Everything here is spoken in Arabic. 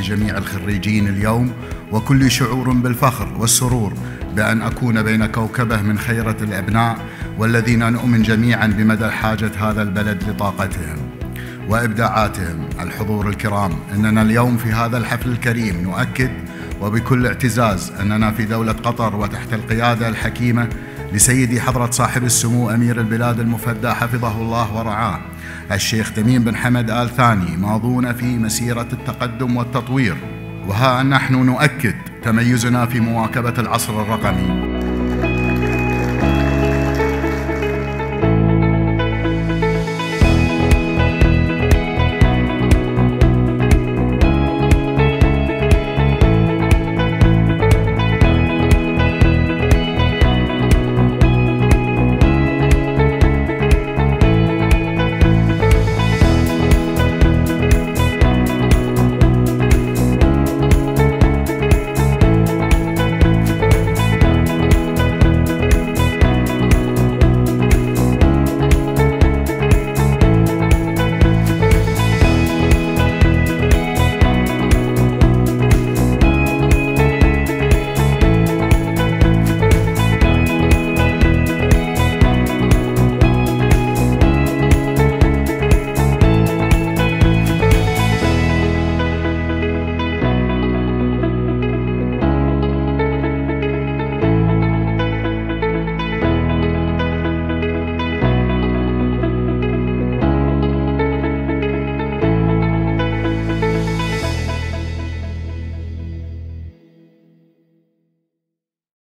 لجميع الخريجين اليوم، وكل شعور بالفخر والسرور بأن أكون بين كوكبة من خيرة الأبناء، والذين نؤمن جميعا بمدى حاجة هذا البلد لطاقتهم وإبداعاتهم. الحضور الكرام، إننا اليوم في هذا الحفل الكريم نؤكد وبكل اعتزاز أننا في دولة قطر وتحت القيادة الحكيمة لسيدي حضرة صاحب السمو أمير البلاد المفدى حفظه الله ورعاه الشيخ تميم بن حمد آل ثاني، ماضون في مسيرة التقدم والتطوير، وها نحن نؤكد تميزنا في مواكبة العصر الرقمي.